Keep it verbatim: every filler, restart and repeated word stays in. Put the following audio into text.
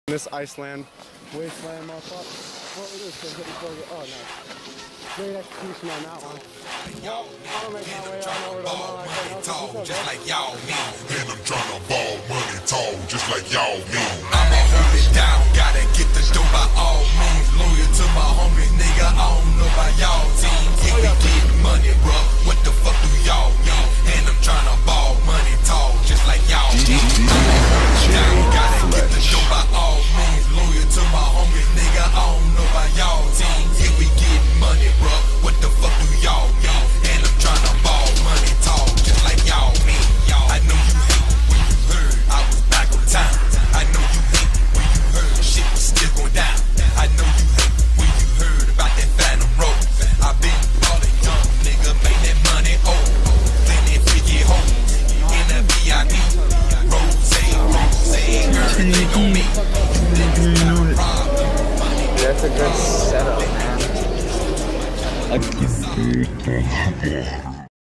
This Iceland wasteland, motherfucker. What we do is hit before we get. Oh, no. Great execution on that one. Well, I'll make my way on over to Mama. Tall, just like y'all mean. And I'm trying to ball money tall, just like y'all mean. I'ma hold it down, gotta get the dough by all means. Loyal to my homies, nigga, I don't know about y'all team. If we get money, bro, what the fuck do y'all mean? And I'm trying to ball money tall, just like y'all mean. I'ma hold it down, gotta get the dough by all means. Loyal to my homies, nigga, I don't know about y'all team. If we get money, bro, what the fuck do y'all mean? And I'm trying to ball money tall, just like y'all mean. I know you hate when you heard I was back on time. I know you hate when you heard shit was still going down. I know you hate when you heard about that Phantom Road. I've been ballin' young, nigga, made that money old. Plenty freaky hoes in the V I P. Rose, rose, girl, they on me. That's a good setup, man. I